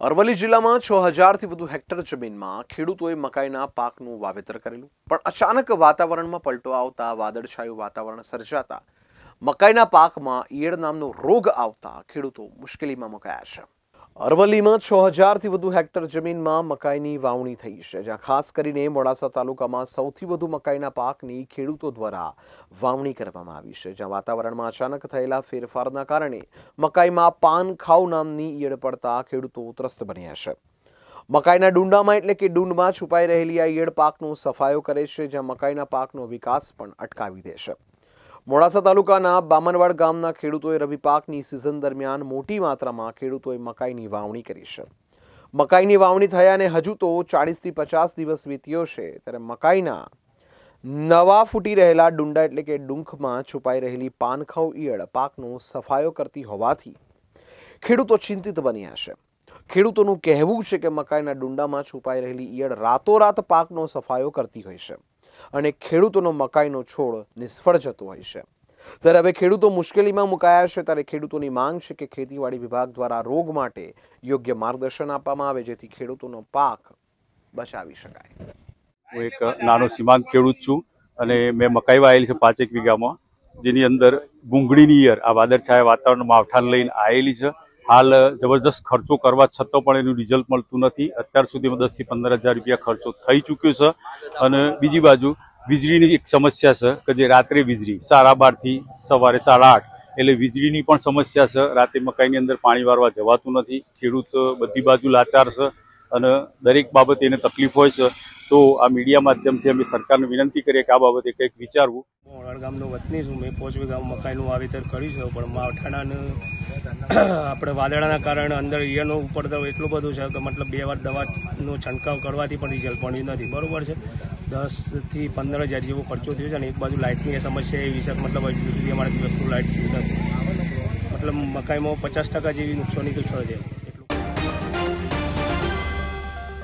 અરવલ્લી જિલ્લામાં 6000થી વધુ હેક્ટર જમીનમાં ખેડૂતોએ મકાઈના પાકનું વાવેતર કરેલું, પણ અચાનક વાતાવરણમાં પલટો આવતા વાદળછાયું વાતાવરણ સર્જાતા મકાઈના પાકમાં ઈયળ નામનો રોગ આવતા ખેડૂતો મુશ્કેલીમાં મુકાયા છે। અરવલ્લીમાં 6000થી વધુ હેક્ટર જમીનમાં મકાઈની વાવણી થઈ છે, જ્યાં ખાસ કરીને મોડાસા તાલુકામાં સૌથી વધુ મકાઈના પાકની ખેડૂતો દ્વારા વાવણી કરવામાં આવી છે, જ્યાં વાતાવરણમાં અચાનક થયેલા ફેરફારના કારણે મકાઈમાં પાનખાવ નામની ઈયળ પડતા ખેડૂતો ત્રસ્ત બન્યા છે। મકાઈના ડુંડામાં એટલે કે ડુંડમાં છુપાઈ રહેલી આ ઈયળ પાકનો સફાયો કરે છે, જ્યાં મકાઈના પાકનો વિકાસ પણ અટકાવી દે છે। મોડાસા તાલુકાના બામનવાડ ગામના ખેડૂતોએ રવિ પાકની સિઝન દરમિયાન મોટી માત્રામાં ખેડૂતોએ મકાઈની વાવણી કરી છે। મકાઈની વાવણી થયાને હજુ તો 40થી 50 દિવસ વીત્યો છે, ત્યારે મકાઈના નવા ફૂટી રહેલા ડુંડા એટલે કે ડુંખમાં છુપાઈ રહેલી પાનખાવ ઈયળ પાકનો સફાયો કરતી હોવાથી ખેડૂતો ચિંતિત બન્યા છે। ખેડૂતોનું કહેવું છે કે મકાઈના ડુંડામાં છુપાઈ રહેલી ઈયળ રાતોરાત પાકનો સફાયો કરતી હોય છે અને ખેડૂતોનો મકાઈનો છોડ નિષ્ફળ જતો હોય છે। ત્યારે હવે ખેડૂતો મુશ્કેલીમાં મુકાયા છે, ત્યારે ખેડૂતોની માંગ છે કે ખેતીવાડી વિભાગ દ્વારા રોગ માટે યોગ્ય માર્ગદર્શન આપવામાં આવે, જેથી ખેડૂતોનો પાક બચાવી શકાય। હું એક નાનો સીમાંત ખેડૂત છું અને મેં મકાઈ વાવેલી છે 5 વીઘામાં, જેની અંદર ભૂંગળીની ઈયળ આ વાદળછાયા વાતાવરણમાં માવઠાને લઈને આવેલી છે। હાલ જબરદસ્ત ખર્ચો કરવા છતાં પણ એનું રિઝલ્ટ મળતું નથી। અત્યાર સુધીમાં 10 થી 15 હજાર રૂપિયા ખર્ચો થઈ ચૂક્યો છે। અને બીજી બાજુ વીજળીની એક સમસ્યા છે કે જે રાત્રે વીજળી 12:30 થી સવારે 8:30 એટલે વીજળીની પણ સમસ્યા છે। રાતે મકાઈની અંદર પાણી વારવા જવાતું નથી। ખેડૂત બધી બાજુ લાચાર છે અને દરેક બાબતે એને તકલીફ હોય છે। તો આ મીડિયા માધ્યમથી અમે સરકારને વિનંતી કરીએ કે આ બાબતે કંઈક વિચારવું। મોડાસા ગામનો વતની છું। મેં 5 વીઘામાં મકાઈનું વાવેતર કર્યું છે, પણ માવઠાના આપણે વાદળાના કારણે અંદર ઈયળનો ઉપડતો એટલું બધું છે કે મતલબ 2 વાર દવાનો છંટકાવ કરવાથી પણ રિઝલ્ટ મળ્યું નથી, બરોબર છે। 10 થી 15 હજાર જેવો ખર્ચો થયો છે અને એક બાજુ લાઇટની સમસ્યા એવી છે કે મતલબ હજુ સુધી અમારા દિવસનું લાઇટ નથી, મતલબ મકાઈમાં 50% જેવી નુકસાની તો છે।